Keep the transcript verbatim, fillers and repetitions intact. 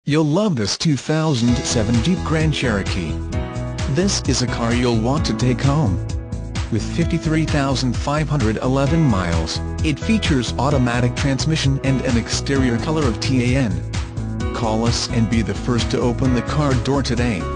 You'll love this two thousand seven Jeep Grand Cherokee. This is a car you'll want to take home. With fifty-three thousand five hundred eleven miles, it features automatic transmission and an exterior color of tan. Call us and be the first to open the car door today.